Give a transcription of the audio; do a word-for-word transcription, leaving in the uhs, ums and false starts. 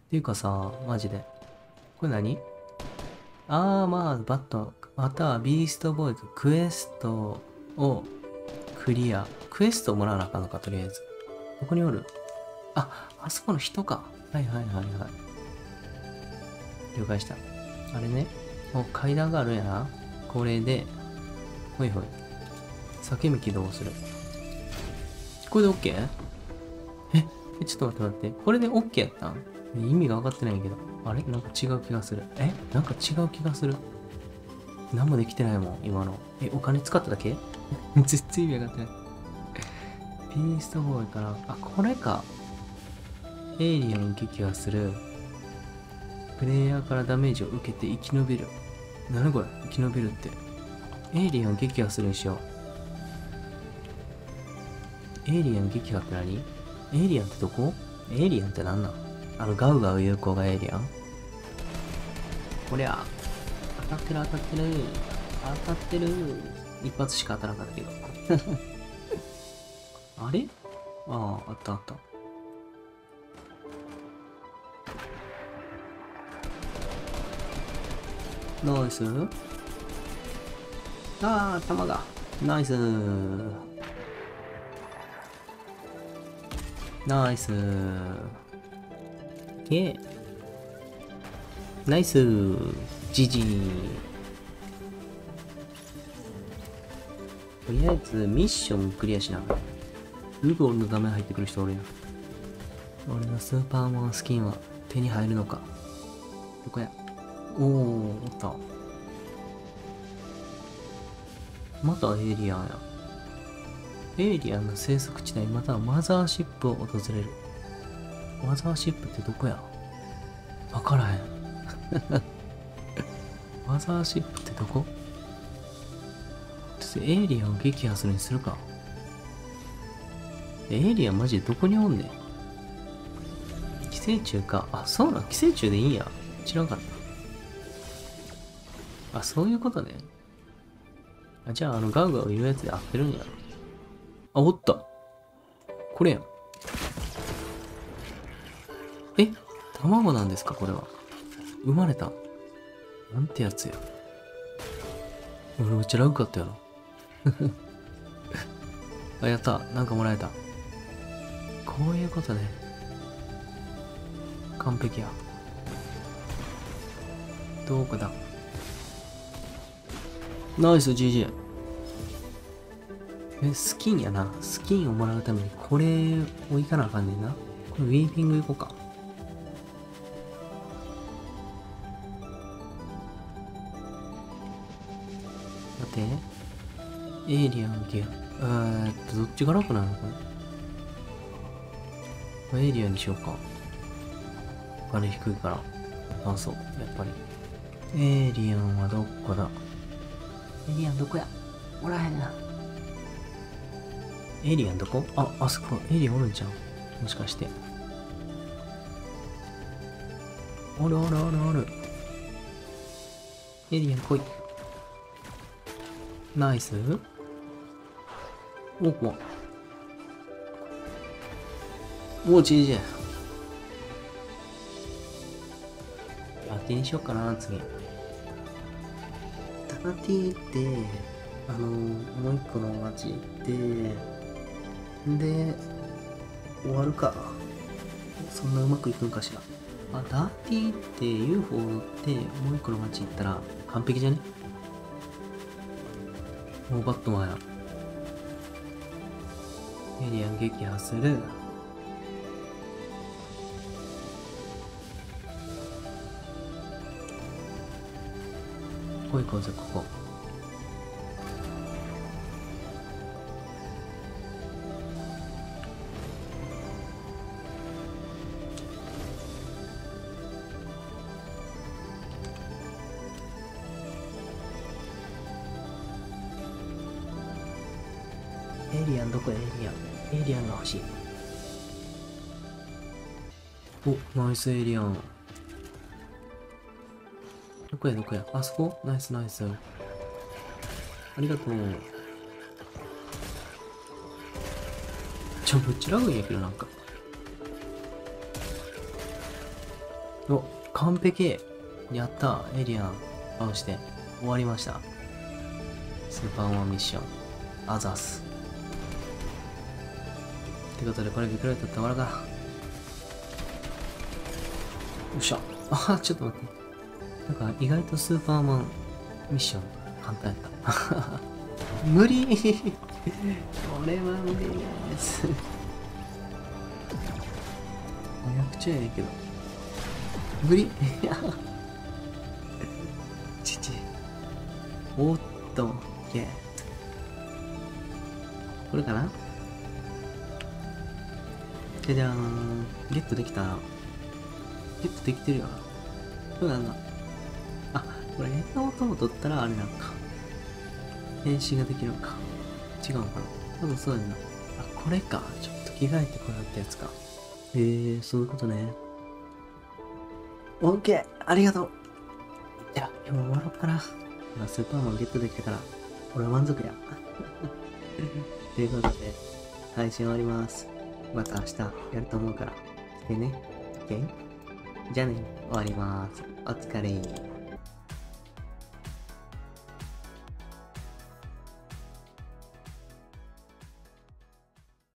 ていうかさ、マジで。これ何？あー、まあ、バット、またはビーストボーイズ、クエストをクリア。クエストをもらわなあかんのか、とりあえず。どこにおる？あ、あそこの人か。はいはいはいはい。了解した。あれね。お、階段があるんやな。これで、ほいほい。裂け目起動する。これで OK？ え、え、ちょっと待って待って。これで OK やったん？意味が分かってないんやけど。あれなんか違う気がする。えなんか違う気がする。何もできてないもん、今の。え、お金使っただけ？全然意味分かってない。ビーストボーイかなあ、これか。エイリアン撃破する。プレイヤーからダメージを受けて生き延びる。なにこれ生き延びるって。エイリアン撃破するにしよう。エイリアン撃破って何？エイリアンってどこ？エイリアンって何なん？あのガウガウ有効がエイリアン？こりゃ、当たってる当たってる。当たってる。一発しか当たらなかったけど。あれ？ああ、あったあった。ナイス。ああ、弾が。ナイス。ナイス。ゲー。ナイス。ジジー。とりあえずミッションクリアしな。ルーブオルの画面入ってくる人おるやん。俺のスーパーマンスキンは手に入るのか。どこや？おー、おった。またエイリアンや。エイリアンの生息地帯またはマザーシップを訪れる。マザーシップってどこや？わからへん。マザーシップってどこ？エイリアンを撃破するにするか。エイリアンマジでどこにおんねん。寄生虫か。あ、そうなん。寄生虫でいいんや。知らんかった。あ、そういうことね。あ、じゃあ、あの、ガウガウ言うやつで合ってるんや。あ、おった。これやん。え？卵なんですかこれは。生まれた。なんてやつや。俺めっちゃラグかったやろ。あ、やった。なんかもらえた。こういうことね。完璧や。どこだ？ナイス ジージー。え、スキンやな。スキンをもらうためにこれをいかなあかんねんな。これウィーピング行こうか。待って。エイリアンギア。えーっと、どっちが楽なのこれ。エイリアンにしようか。お金低いから。あ、そう。やっぱり。エイリアンはどこだ？エイリアンどこや？おらへんな。エイリアンどこ？あ、あそこ。エイリアンおるんちゃう？もしかして。おるおるおるおる。エイリアン来い。ナイス。お、こお、ジージー。あ、ティにしようかな、次。タナティって、あのー、もう一個の街行って、で、終わるか。そんなうまくいくんかしら。あ、ダーティーって ユーフォー 乗ってもう一個の街行ったら完璧じゃね？もうバットマンや。エイリアン撃破する。ここ行こうぜ、ここ。エイリアンどこ？エイリアン。エイリアンが欲しい。お、ナイスエイリアン。どこやどこや？あそこ？ナイスナイス。ありがとう。ちょ、ぶっちらうんやけどなんか。 お、完璧。やった。エイリアン倒して終わりました。スーパーマンミッション。アザス。ってことで、これビクロイトって終わるか。よっしゃ。あ、ちょっと待って。なんか意外とスーパーマンミッション簡単やった。無理俺は無理です。ごひゃくちょいやねんけど。無理ちち。おっと、ゲット。これかな？じゃじゃーん。ゲットできた。ゲットできてるよな。そうなんだ。あ、これ変な音を取ったらあれなんか。変身ができるのか。違うのかな？多分そうやんな。あ、これか。ちょっと着替えてこようってやつか。へえー、そういうことね。オッケー、ありがとう。じゃあ、今日終わろうかな。今スーパーマンゲットできたから、俺は満足や。ということで、配信終わります。また明日やると思うから、来てね。オッケー？じゃあね、終わります。お疲れ。